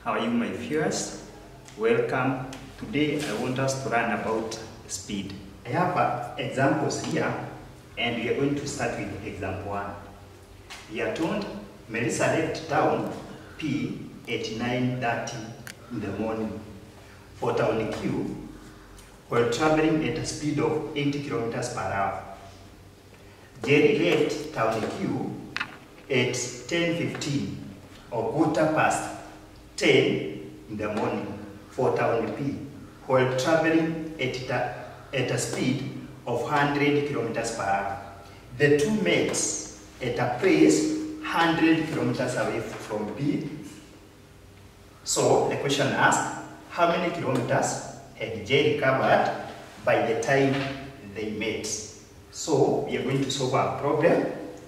How are you, my viewers? Welcome. Today I want us to learn about speed. I have examples here, and we are going to start with example 1. We are told Melissa left town P at 9:30 in the morning for town Q while traveling at a speed of 80 kilometers per hour. Jerry left town Q at 10:15 or quarter past 10 in the morning for town P while traveling at a speed of 100 kilometers per hour. The two met at a place 100 kilometers away from P. So the question asks, how many kilometers had Jerry covered by the time they met? So we are going to solve our problem.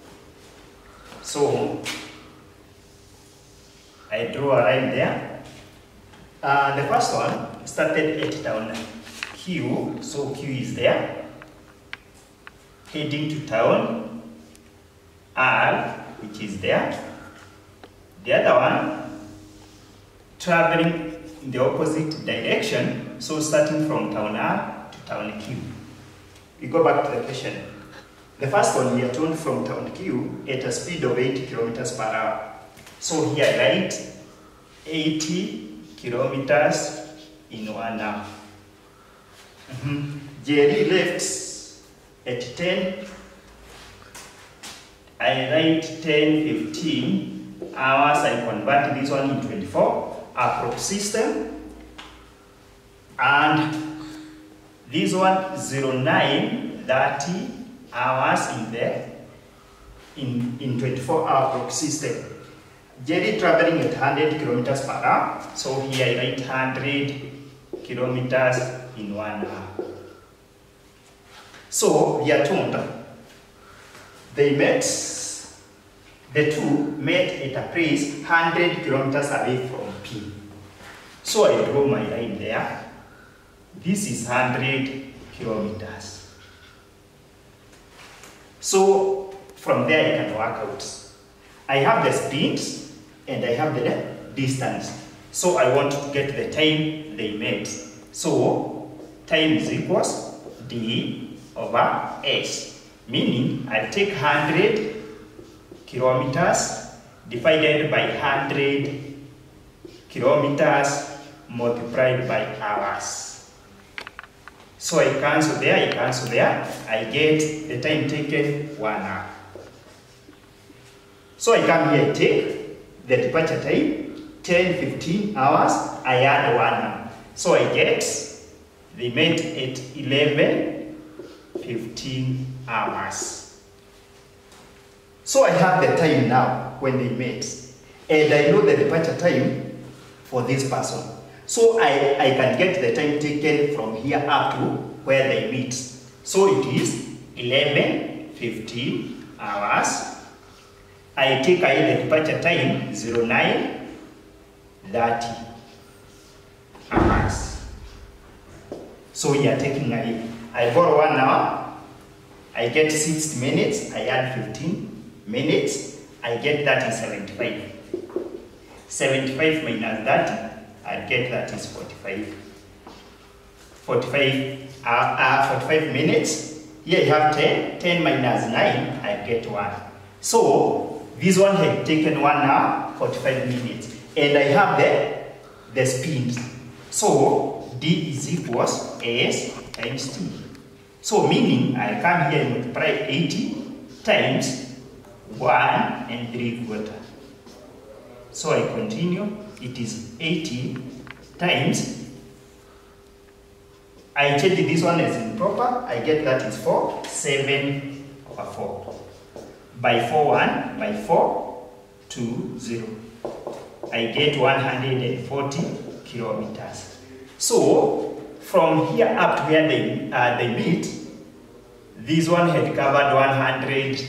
So I draw a line there. The first one started at town Q, so Q is there, heading to town R, which is there. The other one traveling in the opposite direction, so starting from town R to town Q. We go back to the question. The first one, we are told from town Q at a speed of 80 kilometers per hour. So here I write 80 kilometers in 1 hour. Jerry left at 10. I write 10:15 hours. I convert this one in 24, approx system. And this one 09:30 hours in 24-hour approx system. Jerry traveling at 100 kilometers per hour. So here I write 100 kilometers in 1 hour. So we are told the two met at a place 100 kilometers away from P. So I draw my line there. This is 100 kilometers. So from there I can work out. I have the speed and I have the distance. So I want to get the time they met. So time is equals D over S. Meaning I'll take 100 kilometers divided by 100 kilometers multiplied by hours. So I cancel there, I get the time taken 1 hour. So I come here, I take the departure time, 10:15 hours, I add 1 hour. So I get, they met at 11:15 hours. So I have the time now when they met, and I know the departure time for this person. So I can get the time taken from here up to where they meet. So it is 11:15 hours. I take the departure time 09:30 hours. So we are taking I borrow 1 hour, I get 60 minutes, I add 15 minutes, I get that is 75. 75 minus 30, I get that is 45. 45 minutes. Here you have 10. 10 minus 9, I get 1. So this one had taken 1 hour, 45 minutes. And I have the speed. So D is equals S times T. So meaning I come here and multiply 80 times 1 3/4. So I continue. It is 80 times. I change this one as improper. I get that is 4, 7 over 4. By 4, 1, by 4, 2, 0. I get 140 kilometers. So from here up to where they meet, this one had covered 100.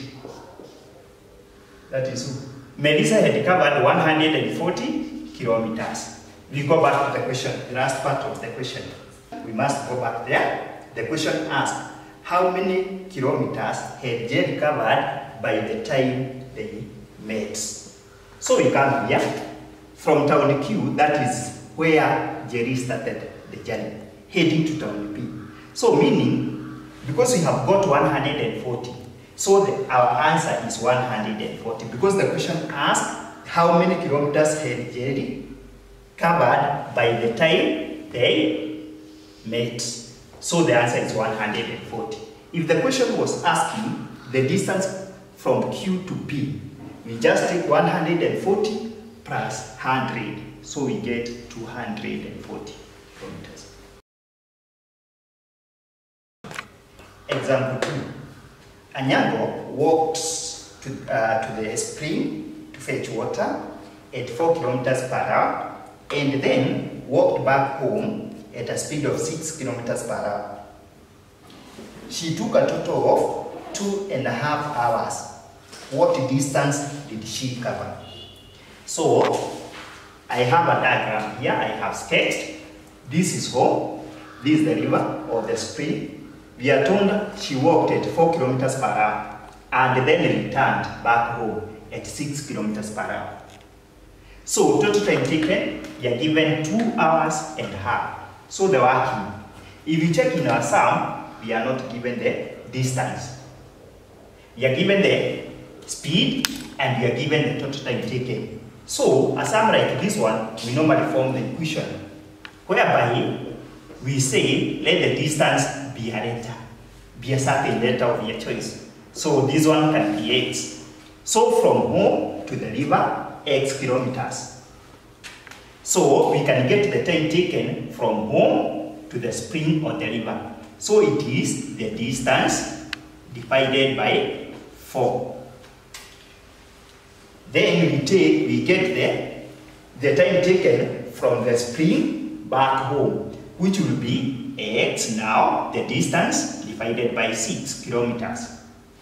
That is, Melissa had covered 140 kilometers. We go back to the question, the last part of the question. We must go back there. The question asks, how many kilometers had Jerry covered by the time they met? So we come here. from town Q, that is where Jerry started the journey, heading to town P. So meaning, because we have got 140, so our answer is 140, because the question asked how many kilometers had Jerry covered by the time they met. So the answer is 140. If the question was asking the distance from Q to P, we just take 140 plus 100, so we get 240 kilometers. Example 2. Anyango walked to the spring to fetch water at 4 kilometers per hour and then walked back home at a speed of 6 kilometers per hour. She took a total of 2.5 hours. What distance did she cover? So, I have a diagram here, I have sketched. This is home, this is the river or the spring. We are told she walked at 4 kilometers per hour and then returned back home at 6 kilometers per hour. So, total time taken, we are given 2 hours and a half. So, the working. If you check in our sum, we are not given the distance. We are given the speed and we are given the total time taken. So, a sum like this one, we normally form the equation, whereby we say let the distance be a letter, be a certain letter of your choice. So, this one can be x. So, from home to the river, x kilometers. So, we can get the time taken from home to the spring or the river. So, it is the distance divided by 4. Then we get the time taken from the spring back home, which will be x now, the distance divided by 6 kilometers.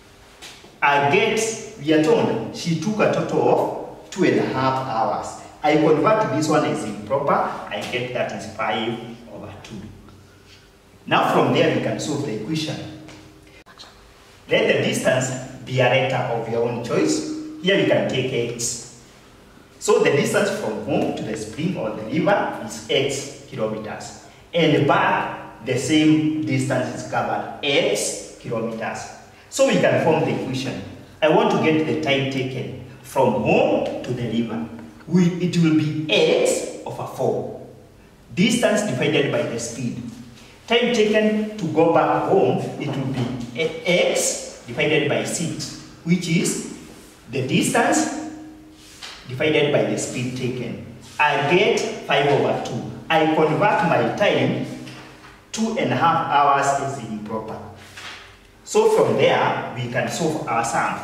We are told she took a total of 2.5 hours. I convert this one as improper, I get that is 5/2. Now from there we can solve the equation. Let the distance be a letter of your own choice. Here we can take x. So the distance from home to the spring or the river is x kilometers. And back, the same distance is covered, x kilometers. So we can form the equation. I want to get the time taken from home to the river. It will be x over 4. Distance divided by the speed. Time taken to go back home, it will be x divided by 6, which is the distance divided by the speed taken. I get 5/2. I convert my time, 2.5 hours is improper. So from there, we can solve our sum.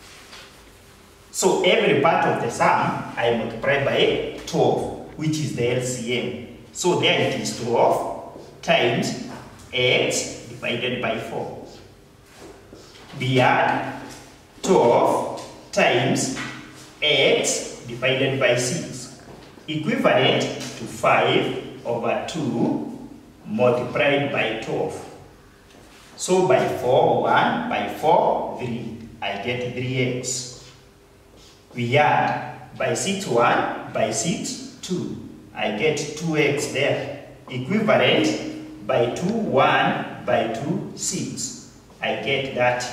So every part of the sum, I multiply by 12, which is the LCM. So there it is 12 times x divided by 4. We add 12 times x divided by 6, equivalent to 5/2 multiplied by 12. So by 4, 1, by 4, 3, I get 3x. We add by 6, 1, by 6, 2, I get 2x there, equivalent by 2, 1, by 2, 6, I get that.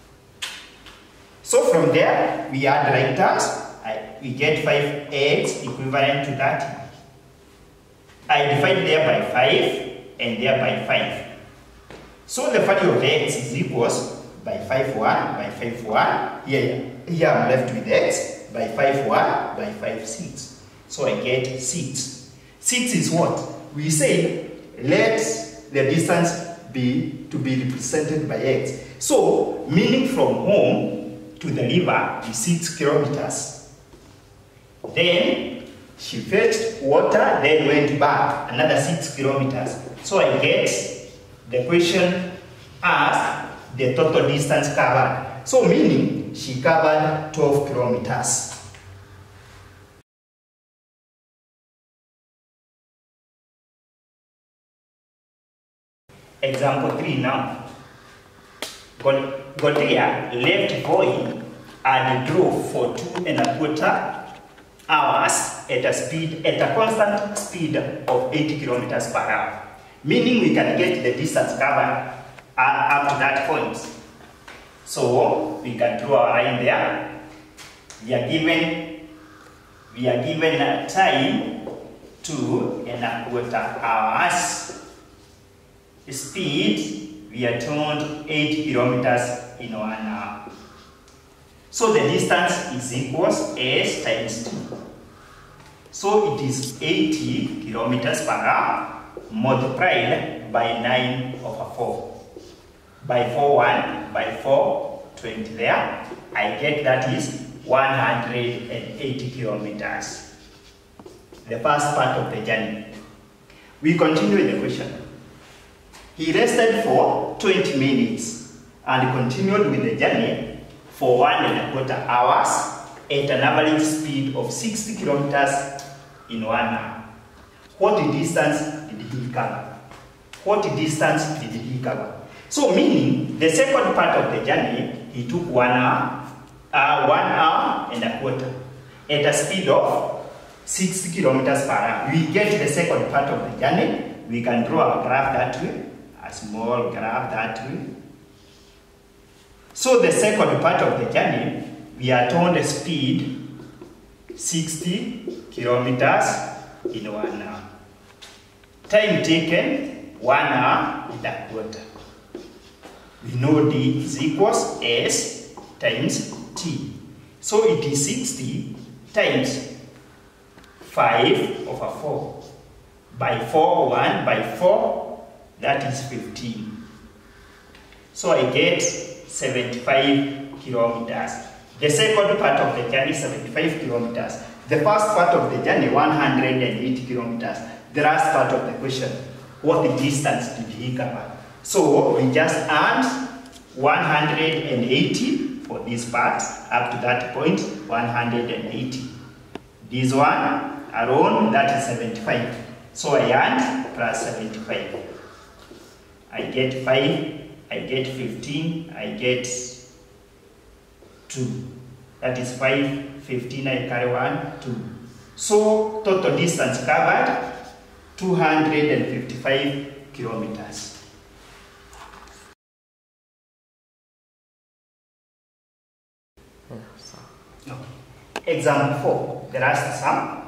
So from there, we add right terms, we get 5x equivalent to that. I divide there by 5 and there by 5. So the value of x is equals by 5, 1, by 5, 1. Here I'm left with x by 5, 1, by 5, 6. So I get 6. 6 is what? We say let the distance be represented by x. So meaning from home to the river is 6 kilometers. Then she fetched water, then went back another 6 kilometers. So I get the question asked the total distance covered. So meaning she covered 12 kilometers. Example 3 now. Godia left Voi and drove for 2.25 hours at a constant speed of 80 kilometers per hour. Meaning we can get the distance covered up to that point. So we can draw a line there. We are given a time 2.25 hours. Speed, we are told 80 kilometers in 1 hour. So the distance is equals S times T. So it is 80 kilometers per hour multiplied by 9/4. By 4, 1, by 4, 20 there. I get that is 180 kilometers. The first part of the journey. We continue with the question. He rested for 20 minutes and continued with the journey for 1.25 hours at an average speed of 60 kilometers in 1 hour. What distance did he cover? What distance did he cover? So meaning the second part of the journey, he took 1 hour, 1.25 hours at a speed of 60 kilometers per hour. We get the second part of the journey. We can draw a graph that way, a small graph that way. So the second part of the journey, we are told the speed 60 kilometers in 1 hour. Time taken 1.25 hours. We know D is equals S times T. So it is 60 times 5/4. By 4, 1 by 4, that is 15. So I get 75 kilometers. The second part of the journey, 75 kilometers. The first part of the journey, 180 kilometers. The last part of the question, what distance did he cover? So we just add 180 for this part, up to that point, 180. This one alone, that is 75. So I add plus 75. I get 5, I get 15, I get 2. That is 5, 15, I carry 1, 2. So total distance covered, 255 kilometers. Example 4, the last sum.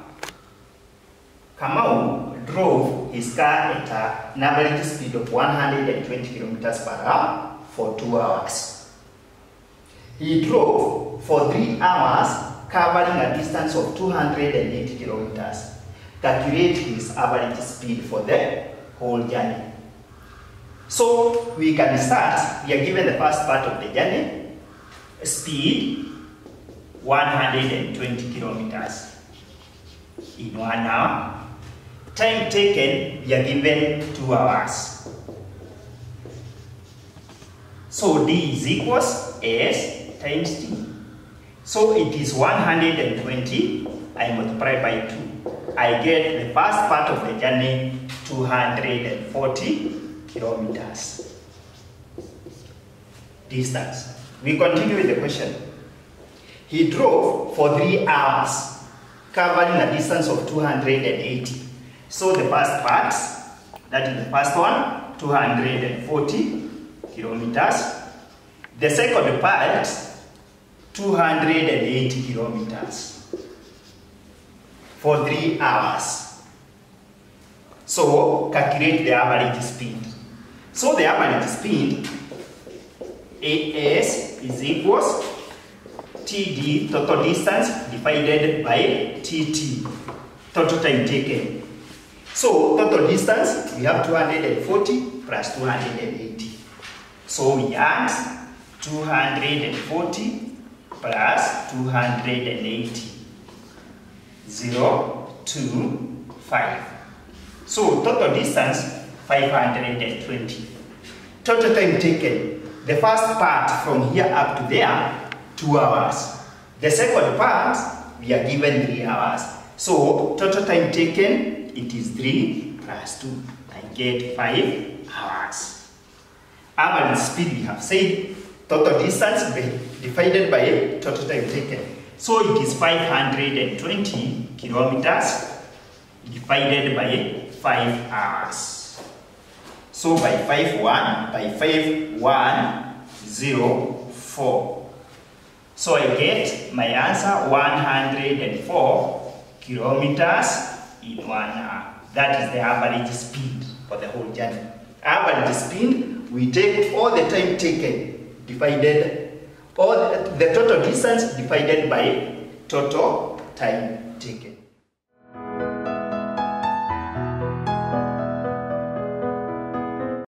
Kamau drove his car at an average speed of 120 kilometers per hour for 2 hours. He drove for 3 hours, covering a distance of 280 kilometers. Calculate his average speed for the whole journey. So we can start. We are given the first part of the journey. Speed 120 kilometers in 1 hour. Time taken, we are given 2 hours. So D is equals S times T. So it is 120, I multiply by 2. I get the first part of the journey, 240 kilometers. Distance. We continue with the question. He drove for 3 hours, covering a distance of 280. So the first part, that is the first one, 240 kilometers. The second part, 280 kilometers for 3 hours. So calculate the average speed. So the average speed, AS is equals TD, total distance, divided by TT, total time taken. So total distance, we have 240 plus 280. So we add 240 plus 280. 0, 2, 5. So total distance, 520. Total time taken. The first part from here up to there, 2 hours. The second part, we are given 3 hours. So total time taken, it is 3 plus 2. I get 5 hours. Average speed, we have said, total distance divided by total time taken. So it is 520 kilometers divided by 5 hours. So by 5104. So I get my answer 104 kilometers in 1 hour. That is the average speed for the whole journey. Average speed, we take all the time taken divided, the total distance divided by total time taken.